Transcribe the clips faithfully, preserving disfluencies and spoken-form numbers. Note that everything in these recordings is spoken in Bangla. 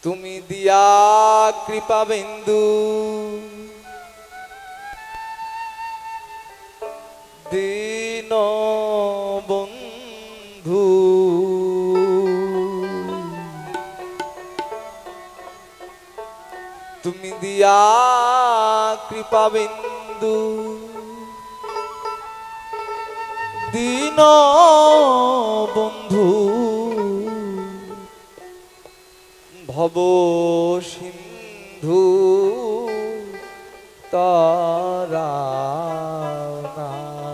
তুমি দিয়া কৃপা বিন্দু দীন বন্ধু তুমি দিয়া কৃপা বিন্দু দীন বন্ধু ভব সিন্ধু তারানা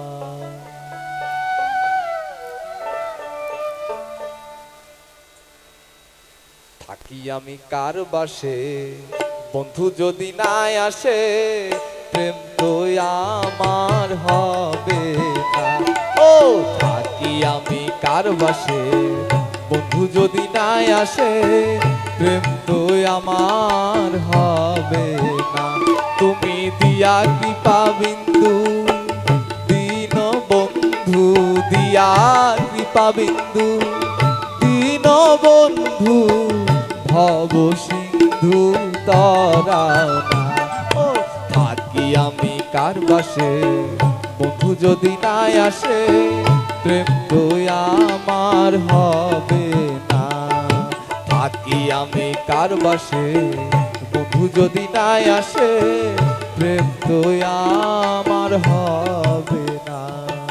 থাকি আমি কার বাসে বন্ধু যদি নাই আসে প্রেম তো আমার হবে না। ও থাকি আমি কার বাসে বন্ধু যদি নাই আসে প্রেম তো আমার হবে না। তুমি দিয়া কৃপা বিন্দু দীন বন্ধু দিয়া কৃপা বিন্দু দীন বন্ধু ভব সিন্ধু তারানা। ও থাকি আমি কার বাসে বন্ধু যদি নাই আসে প্রেম তো আমার হবে না। থাকি আমি কার বাসে বন্ধু যদি নাই আসে প্রেম তো আমার হবে না।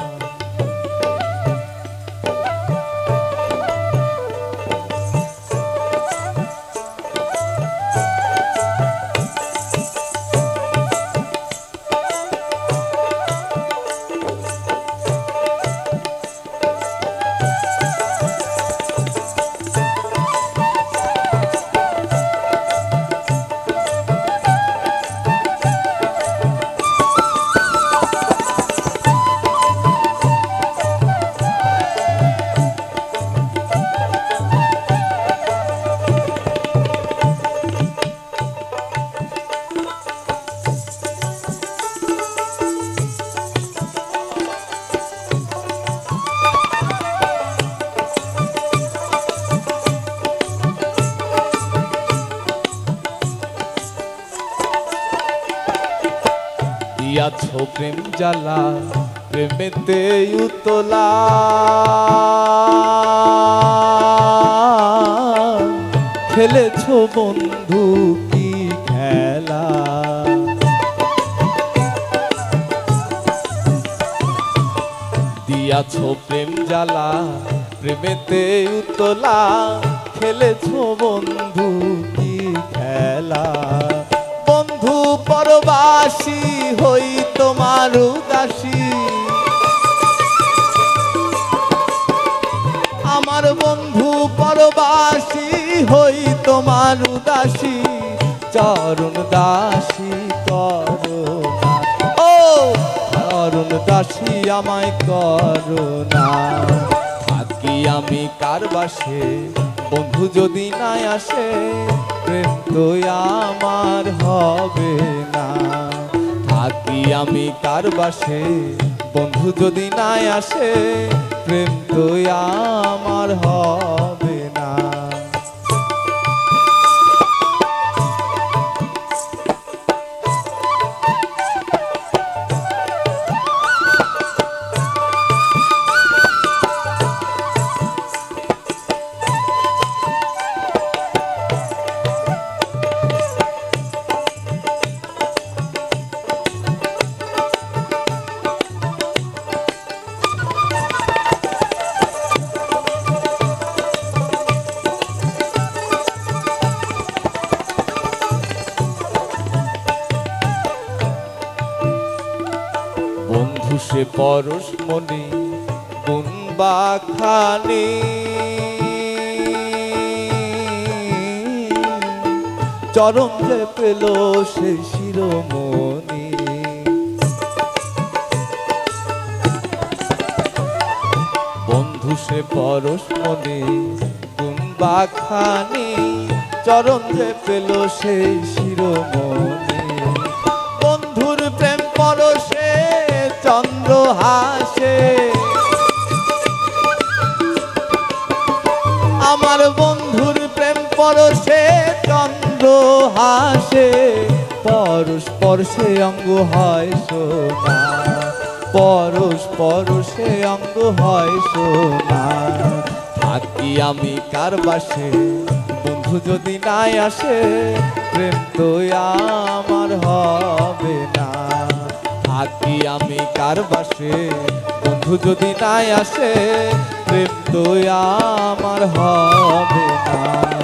দিয়াছো প্রেম জ্বালা প্রেমেতে উতলা খেলেছো বন্ধু কি খেলা। দিয়াছো প্রেম জ্বালা প্রেমেতে উতলা খেলেছো বন্ধু কি খেলা। বন্ধু পরবাসী হই তোমার উদাসী আমার বন্ধু পরবাসী হই তোমার উদাসী চরণ দাসী করুণা। ও চরণ দাসী আমায় করুণা। থাকি আমি কার বাসে বন্ধু যদি নাই আসে প্রেম তো আমার হবে না। থাকি আমি কার বাসে বন্ধু যদি নাই আসে প্রেম তো আমার হবে না। বন্ধু সে পরশ মনি গুণ বাখানি চরণ যে পেল সে শিরোমণি। বন্ধু সে পরশ মনি গুণ বাখানি চরণ যে পেল সেই শিরোমণি। বন্ধুর প্রেম পরশে চন্দ্র হাসে আমার বন্ধুর প্রেম পরশে চন্দ্র হাসে পরশ পরশে অঙ্গ হয় সোনা পরশ পরশে অঙ্গ হয় সোনা থাকি আমি কার বাসে বন্ধু যদি নাই আসে প্রেম তো আমার হবে না থাকি আমি কার বাসে বন্ধু যদি নাই আসে প্রেম তো আমার হবে না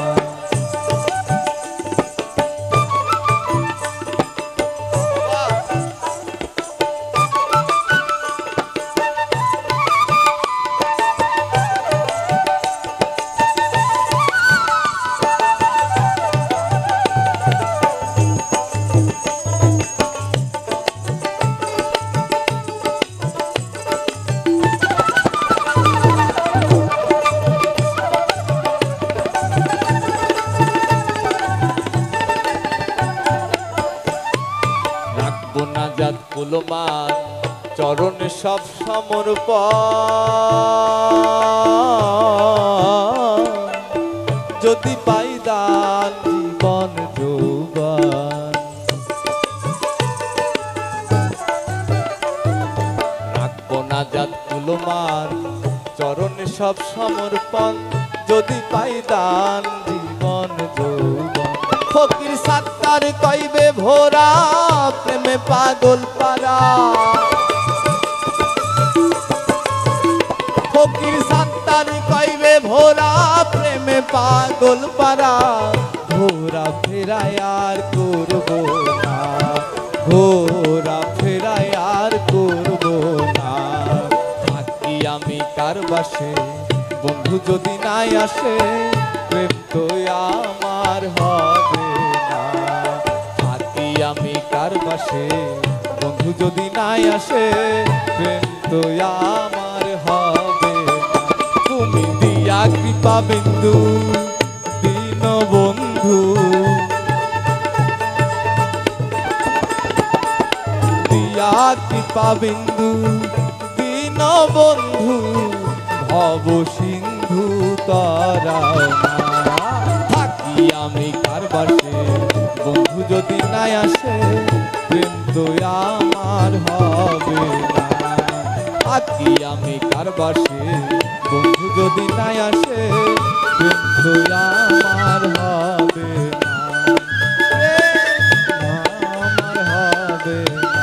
নাজাত কুলমান চরণে সব সমর্পণ যদি পাই দান জীবন যৌবন রাখবো নাজাত কুলমান চরণে সব সমর্পণ যদি পাই দান জীবন যৌবন ফকির সাত্তার কইবে ভোরা প্রেমে পাগল পারা ফকির সাত্তার কইবে ভোরা প্রেমে পাগল পারা ঘোরা ফেরায় আর করব না ঘোরা ফেরায় আর করব না থাকি আমি কার বাসে বন্ধু যদি নাই আসে প্রেম তো আমার হবে না থাকি আমি কার বাসে বন্ধু যদি নাই আসে প্রেম তো আমার হবে না তুমি দিয়া কৃপা বিন্দু দীন বন্ধু দিয়া কৃপা বিন্দু দীন বন্ধু ভব সিন্ধু তারা থাকি আমি কার বাসে বন্ধু যদি নাই আসে প্রেম তো আমার হবে না থাকি আমি কার বাসে বন্ধু যদি নাই আসে প্রেম তো আমার হবে না আমার হবে না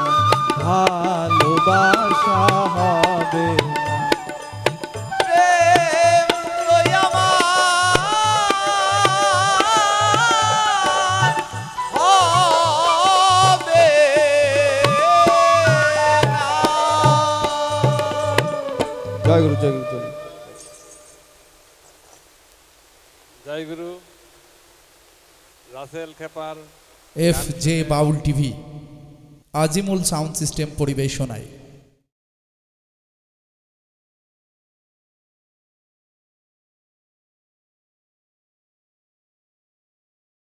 ভালোবাসা হবে না জয় গুরু জয় গুরু জয় গুরু রাসেল খেপার F J Baul TV Azimul sound system পরিবেশনায়।